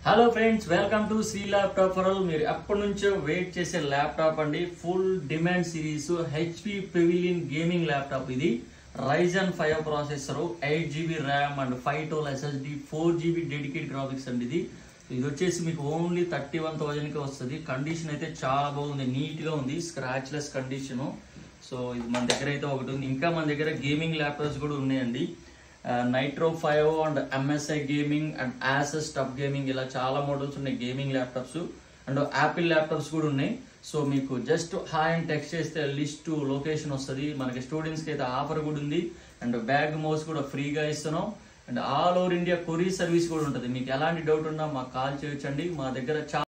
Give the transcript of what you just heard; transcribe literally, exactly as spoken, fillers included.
Hello friends, welcome to Sri laptop for all. మీరు ఎప్పటి నుంచో వెయిట్ చేసే ల్యాప్టాప్ అండి. Full demand series HP Pavilion gaming laptop. ఇది Ryzen five processor, eight GB RAM and five twelve SSD, four GB dedicated graphics అండి. ఇది ఇది వచ్చేసి మీకు ఓన్లీ థర్టీ వన్ థౌజండ్ కి వస్తుంది. కండిషన్ అయితే చాలా బాగుంది, నీట్ గా ఉంది, స్క్రాచ్ లెస్ కండిషన్. సో ఇది మన దగ్గర అయితే ఒకటి ఉంది. ఇంకా మన దగ్గర గేమింగ్ ల్యాప్టాప్స్ కూడా ఉన్నాయండి. Nitro five and MSI gaming and Asus TUF gaming, ఇలా చాలా మోడల్స్ ఉన్నాయి gaming laptops. And Apple laptops కూడా ఉన్నాయి. సో మీకు జస్ట్ హాయ్ అని టెక్స్ట్ చేస్తే లిస్ట్ లొకేషన్ వస్తుంది. మనకి స్టూడెంట్స్ కి అయితే ఆఫర్ కూడా ఉంది. అండ్ బ్యాగ్ మౌస్ కూడా ఫ్రీగా ఇస్తున్నాం. And all over India courier service కూడా ఉంటుంది. మీకు ఎలాంటి డౌట్ ఉన్నా మాకు కాల్ చేయొచ్చండి. మా దగ్గర చాలా